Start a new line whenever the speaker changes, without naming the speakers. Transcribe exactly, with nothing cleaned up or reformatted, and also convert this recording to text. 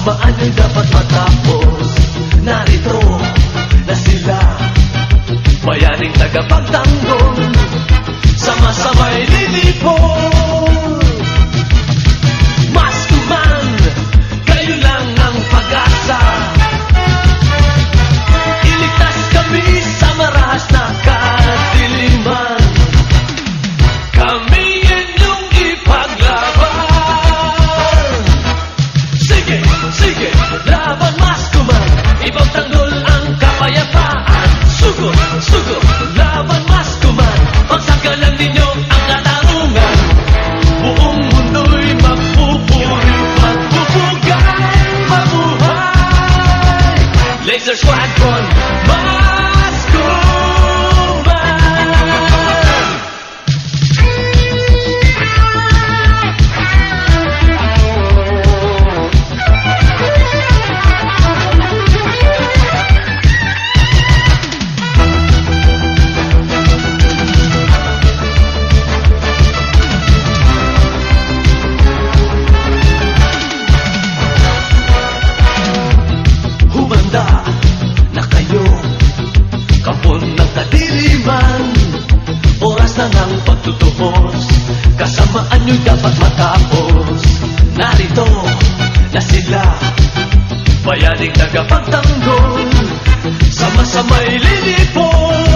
Kasamaan ay dapat matapos. Narito na sila, bayaning tagapagtanggol, sama-sama'y lilipol. Maskuman, kayo lang ang pag-asa. Iligtas kami sa marahas na kadiliman. Kami inyong ipaglaban. Sige, sige, laban Maskuman, ipagtanggol ang kapayapaan. Sugod, sugod, laban Maskuman, pagsagalan ninyo ang katarungan. Buong mundo'y magpupuri, magpupugay, mabuhay. Laser Squadron, Maskuman. Humanda na kayo, kapon ng kadiliman. Oras na ng pagtutubos, kasamaan nyo'y dapat matapos. Narito na sila, bayaning tagapagtanggol, sama-sama'y lilipol.